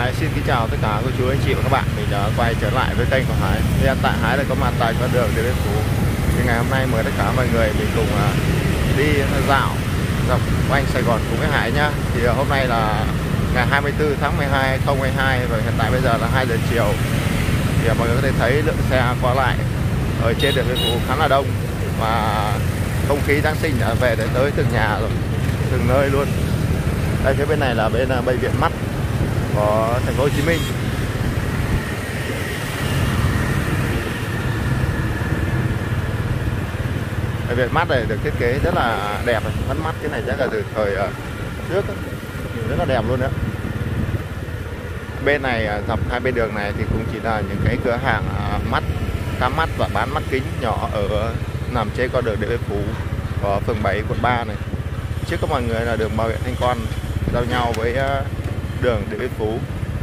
Hải xin kính chào tất cả cô chú anh chị và các bạn. Mình đã quay trở lại với kênh của Hải. Hiện tại Hải đã có mặt tại con đường Điện Biên Phủ. Thì ngày hôm nay mời tất cả mọi người mình cùng đi dạo dọc quanh Sài Gòn cùng với Hải nhá. Thì hôm nay là ngày 24 tháng 12 2022 và hiện tại bây giờ là 2 giờ chiều. Thì mọi người có thể thấy lượng xe qua lại ở trên Điện Biên Phủ khá là đông và không khí Giáng sinh đã về tới từng nhà rồi, từng nơi luôn. Đây phía bên này là bên bệnh viện mắt của thành phố Hồ Chí Minh. Bệnh viện mắt này được thiết kế rất là đẹp, mắt mắt cái này chắc là từ thời trước rất là đẹp luôn đó. Bên này dọc hai bên đường này thì cũng chỉ là những cái cửa hàng mắt, khám mắt và bán mắt kính nhỏ ở nằm trên con đường Điện Biên Phủ ở phường 7 quận 3 này. Trước các mọi người là đường Bảo Vệ Thanh Quan giao nhau với đường Điện Biên Phủ.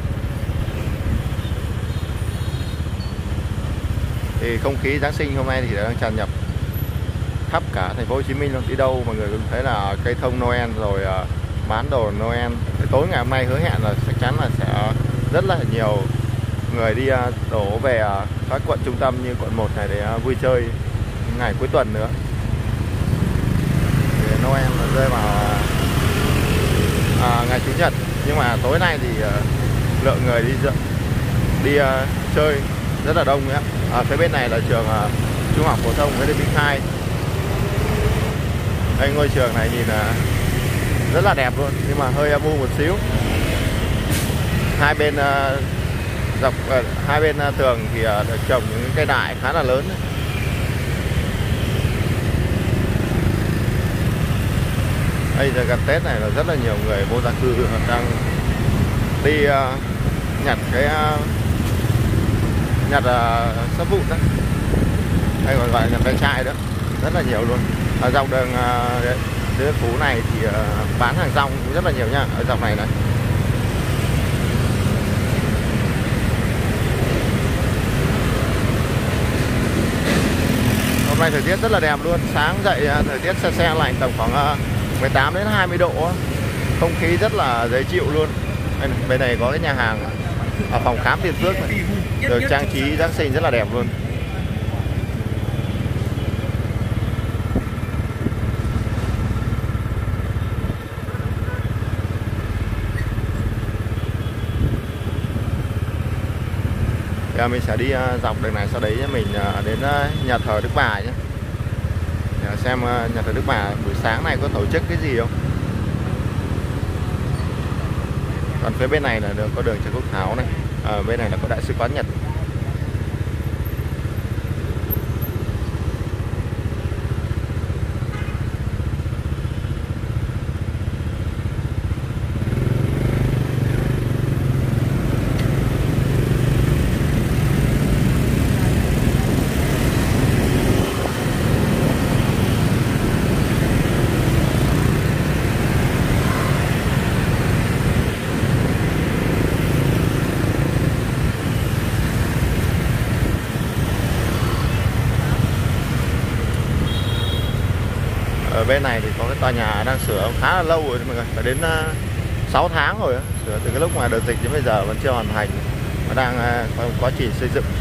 Thì không khí Giáng sinh hôm nay thì đang tràn nhập khắp cả thành phố Hồ Chí Minh luôn. Đi đâu mọi người cũng thấy là cây thông Noel rồi bán đồ Noel. Thì tối ngày hôm nay hứa hẹn là chắc chắn là sẽ rất là nhiều người đi đổ về các quận trung tâm như quận 1 này để vui chơi ngày cuối tuần nữa. Thì Noel rơi vào ngày Chủ nhật, nhưng mà tối nay thì lượng người đi chơi rất là đông nhé. Phía bên này là trường Trung học phổ thông Lê Đức Thọ. Đây, ngôi trường này nhìn rất là đẹp luôn, nhưng mà hơi âm u một xíu. Hai bên dọc hai bên tường thì được trồng những cây đại khá là lớn. Đây giờ gần Tết này là rất là nhiều người vô gia cư đang đi nhặt cái sắp vụn đó, hay còn gọi là nhặt ve chai đó, rất là nhiều luôn. Ở dọc đường Điện Biên Phủ này thì bán hàng rong cũng rất là nhiều nha, ở dọc này này. Hôm nay thời tiết rất là đẹp luôn, sáng dậy thời tiết se lạnh tầm khoảng 18 đến 20 độ, không khí rất là dễ chịu luôn. Bên này có cái nhà hàng ở phòng khám Tiên Phước này, được trang trí Giáng sinh rất là đẹp luôn. Giờ mình sẽ đi dọc đường này, sau đấy mình đến nhà thờ Đức Bà nhé. Để xem nhà thờ Đức Bà buổi sáng này có tổ chức cái gì không. Còn phía bên này là có đường Trần Quốc Thảo này, bên này là có Đại sứ quán Nhật. Ở bên này thì có cái tòa nhà đang sửa khá là lâu rồi mọi người, phải đến 6 tháng rồi, sửa từ cái lúc mà đợt dịch đến bây giờ vẫn chưa hoàn thành, nó đang có quá trình xây dựng.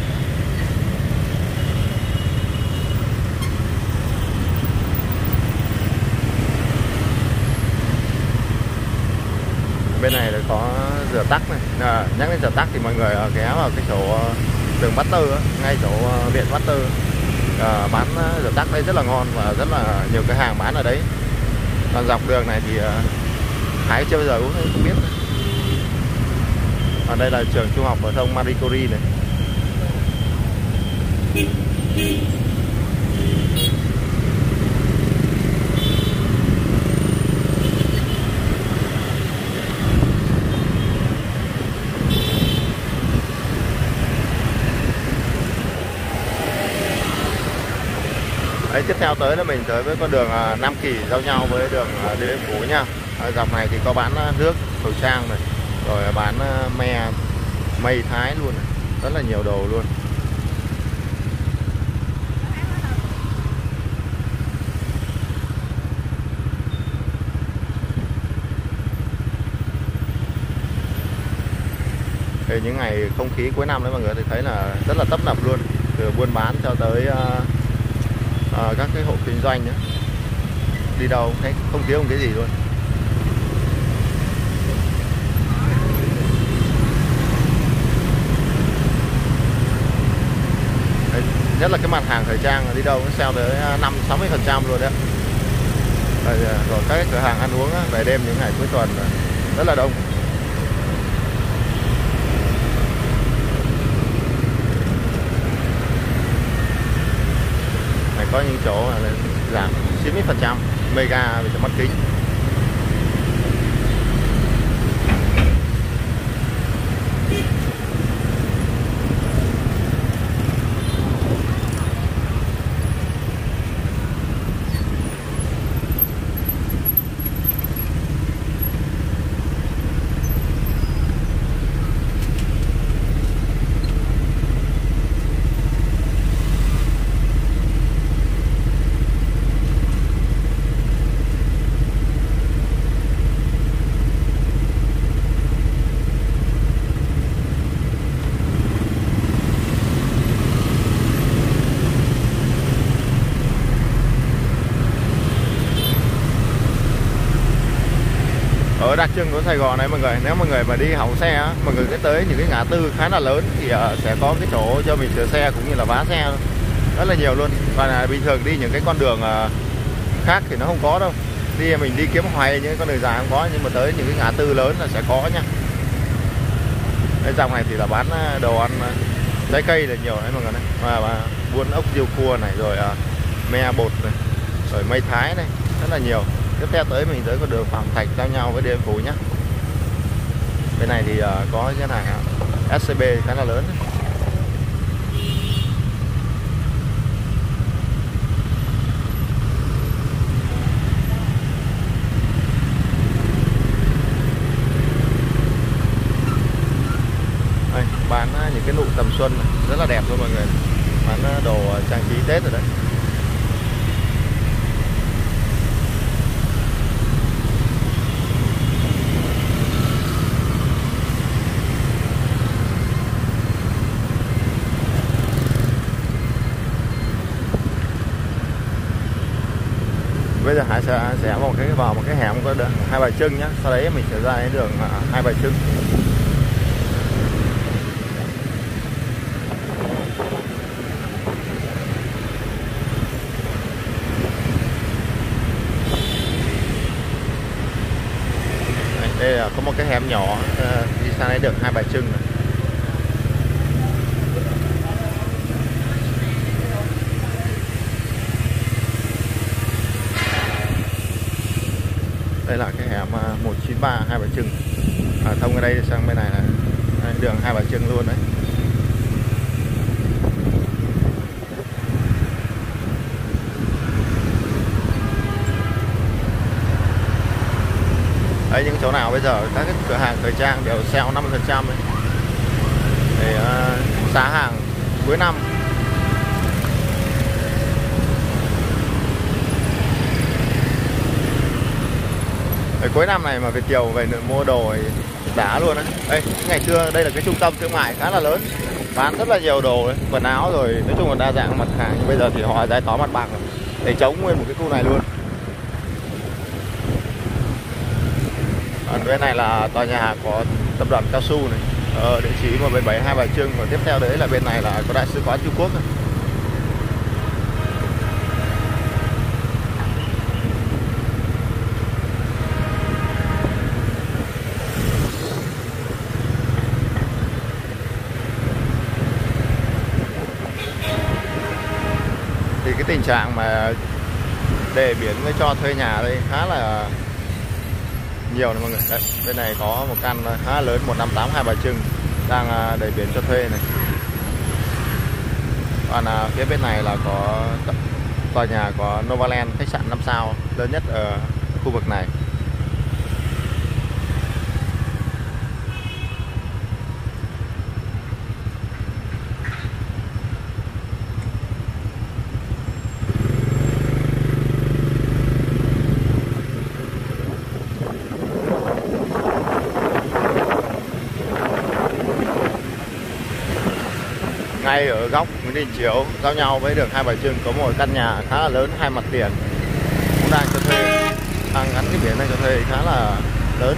Bên này là có rửa tắc này, nhắc đến rửa tắc thì mọi người ghé vào cái chỗ đường Bát Tư, ngay chỗ viện Bát Tư. Bán rửa tắc đây rất là ngon và rất là nhiều cái hàng bán ở đấy. Còn dọc đường này thì Hải chưa bao giờ uống không biết. Ở đây là trường Trung học phổ thông Marie Curie này. Đấy, tiếp theo tới là mình tới với con đường Nam Kỳ giao nhau với đường Điện Biên Phủ nha. Ở dọc này thì có bán nước, khẩu trang này, rồi bán mây Thái luôn này. Rất là nhiều đồ luôn. Thì những ngày không khí cuối năm đấy mọi người thì thấy là rất là tấp nập luôn, từ buôn bán cho tới các cái hộ kinh doanh nữa. Đi đâu thấy không thiếu một cái gì luôn. Đấy, nhất là cái mặt hàng thời trang đi đâu cũng sale tới 50-60% luôn đấy. Rồi các cái cửa hàng ăn uống về đêm những ngày cuối tuần rất là đông. Này có những chỗ là giảm 90% mega về cho mắt kính. Ở đặc trưng của Sài Gòn này mọi người, nếu mọi người mà đi hỏng xe á, mọi người sẽ tới những cái ngã tư khá là lớn thì sẽ có cái chỗ cho mình sửa xe cũng như là vá xe rất là nhiều luôn. Và bình thường đi những cái con đường khác thì nó không có đâu. Mình đi kiếm hoài những con đường dài không có, nhưng mà tới những cái ngã tư lớn là sẽ có nha. Cái dòng này thì là bán đồ ăn trái cây là nhiều đấy mọi người này, và buôn ốc riêu cua này, rồi me bột này, rồi mây thái này, rất là nhiều. Tiếp theo tới mình tới con đường Phạm Thạch giao nhau với Điện Biên Phủ nhé. Bên này thì có cái này SCB khá là lớn. Đây, bán những cái nụ tầm xuân này, rất là đẹp luôn mọi người. Bán đồ trang trí Tết rồi đấy. Bây giờ Hải sẽ vào một cái hẻm có Hai Bà Trưng nhé. Sau đấy mình sẽ ra đến đường Hai Bà Trưng. Đây là có một cái hẻm nhỏ đi sang đến đường Hai Bà Trưng này. Đây là cái hẻm 193 Hai Bà Trưng. Thông ở đây sang bên này là đường Hai Bà Trưng luôn đấy. Đấy, những chỗ nào bây giờ các cái cửa hàng thời trang đều sale 50% đấy. Để giá hàng cuối năm. Ở cuối năm này mà Việt Kiều về mua đồ thì giá luôn đấy. Đây, ngày xưa đây là cái trung tâm thương mại khá là lớn, bán rất là nhiều đồ đấy, quần áo rồi nói chung là đa dạng mặt hàng. Nhưng bây giờ thì họ giải tỏa mặt bằng để chống nguyên một cái khu này luôn. Ở bên này là tòa nhà có tập đoàn cao su này, địa chỉ 177 Hai Bà Trưng. Và tiếp theo đấy là bên này là có đại sứ quán Trung Quốc này. Thì cái tình trạng mà để biển với cho thuê nhà đây khá là nhiều này mọi người. Đấy, bên này có một căn khá lớn 158 Hai Bà Trưng đang để biển cho thuê này. Còn phía bên này là có tòa nhà có Novaland, khách sạn 5 sao lớn nhất ở khu vực này. ngay ở góc Nguyễn Đình Chiểu giao nhau với đường Hai Bà Trưng có một căn nhà khá là lớn, hai mặt tiền cũng đang cho thuê, đang gắn cái biển này cho thuê khá là lớn.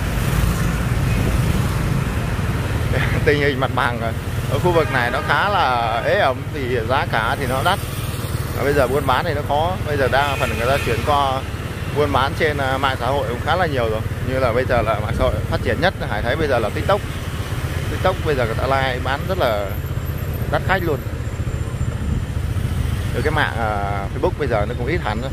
Tình hình mặt bằng ở khu vực này nó khá là ế ẩm, thì giá cả thì nó đắt. Và bây giờ buôn bán thì nó khó, bây giờ đa phần người ta chuyển qua buôn bán trên mạng xã hội cũng khá là nhiều rồi. Như là bây giờ là mạng xã hội phát triển nhất Hải thấy bây giờ là TikTok. TikTok bây giờ người ta live bán rất là đắt khách luôn. Từ cái mạng Facebook bây giờ nó cũng ít hẳn thôi.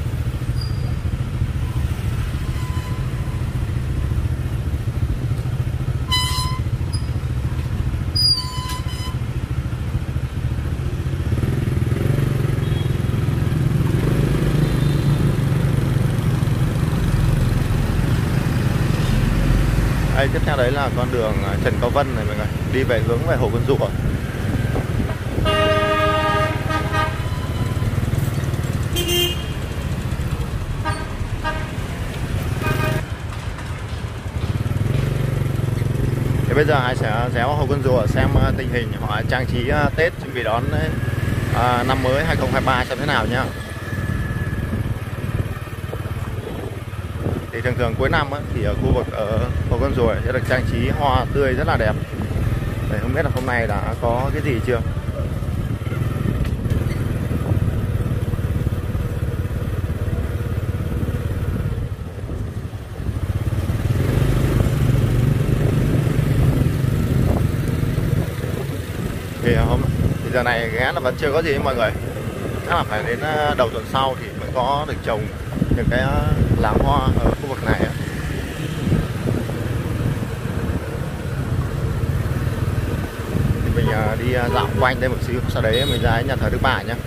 Đây, tiếp theo đấy là con đường Trần Cao Vân này mọi người, đi về hướng về Hồ Con Rùa. Thì bây giờ Hải sẽ ghé vào Hồ Con Rùa xem tình hình họ trang trí Tết chuẩn bị đón năm mới 2023 xem thế nào nhá. Thì thường thường cuối năm thì ở khu vực ở Hồ Con Rùa sẽ được trang trí hoa tươi rất là đẹp. Để không biết là hôm nay đã có cái gì chưa. Thì giờ này ghé là vẫn chưa có gì mọi người. Chắc là phải đến đầu tuần sau thì mới có được trồng những cái làng hoa ở khu vực này. Thì mình đi dạo quanh đây một xíu, sau đấy mình ra nhà thờ Đức Bà nhé.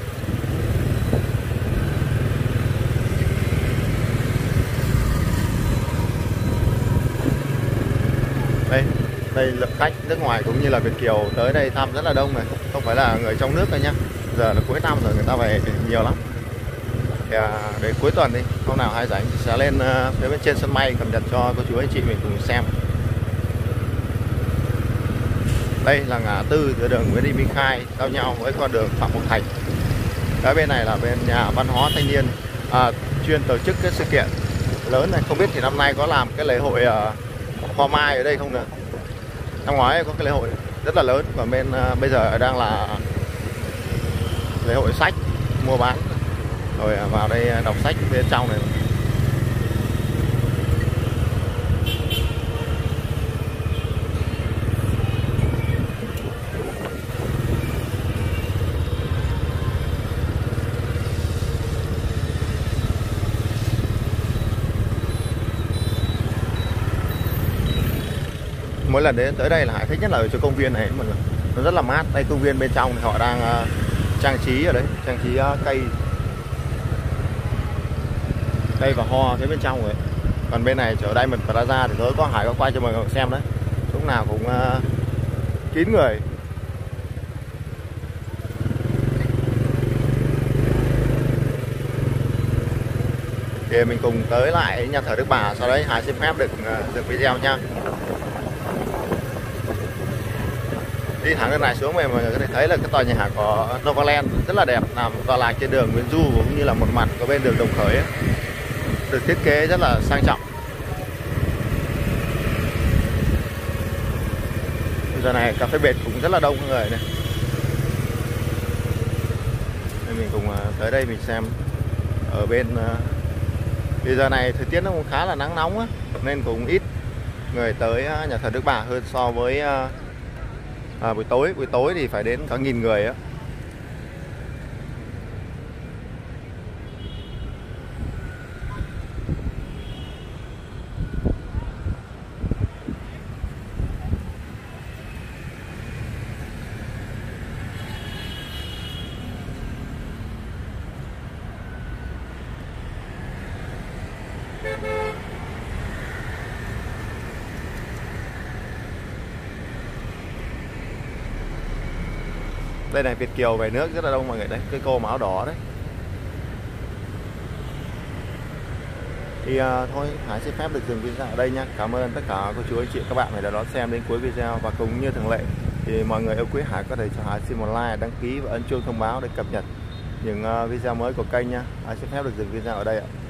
Đây lượng khách nước ngoài cũng như là Việt kiều tới đây thăm rất là đông này, không phải là người trong nước thôi nhá. Giờ là cuối năm rồi, người ta về nhiều lắm. Thì đến cuối tuần đi, hôm nào Hải rảnh sẽ lên phía bên trên sân bay cập nhật cho cô chú anh chị mình cùng xem. Đây là ngã tư giữa đường Nguyễn Thị Minh Khai giao nhau với con đường Phạm Ngọc Thạch. Cái bên này là bên nhà văn hóa thanh niên chuyên tổ chức cái sự kiện lớn này. Không biết thì năm nay có làm cái lễ hội hoa mai ở đây không nữa. Năm ngoái có cái lễ hội rất là lớn, và bên bây giờ đang là lễ hội sách mua bán, rồi vào đây đọc sách bên trong này. Mỗi lần đến tới đây là Hải thích nhất là ở chỗ công viên này mọi người, nó rất là mát. Đây công viên bên trong thì họ đang trang trí ở đấy, trang trí cây và hoa phía bên trong rồi. Còn bên này chỗ Diamond Plaza thì tối có Hải có quay cho mọi người xem đấy, lúc nào cũng kín người. Thì mình cùng tới lại nhà thờ Đức Bà, sau đấy Hải xin phép được dừng video nha. Đi thẳng đường này xuống mọi người có thể thấy là cái tòa nhà của Novaland rất là đẹp, nằm tọa lạc trên đường Nguyễn Du cũng như là một mặt có bên đường Đồng Khởi ấy. Được thiết kế rất là sang trọng. Giờ này cà phê bệt cũng rất là đông người này. Nên mình cùng tới đây mình xem ở bên. Thì giờ này thời tiết nó cũng khá là nắng nóng á, nên cũng ít người tới nhà thờ Đức Bà hơn so với buổi tối thì phải đến cả 1000 người á. Đây này, Việt kiều về nước rất là đông mọi người. Đấy, cái cô áo đỏ đấy. Thì thôi Hải xin phép được dừng video ở đây nha. Cảm ơn tất cả cô chú anh chị các bạn đã đón xem đến cuối video, và cũng như thường lệ thì mọi người yêu quý Hải có thể cho Hải xin một like, đăng ký và ấn chuông thông báo để cập nhật những video mới của kênh nha. Hải xin phép được dừng video ở đây ạ.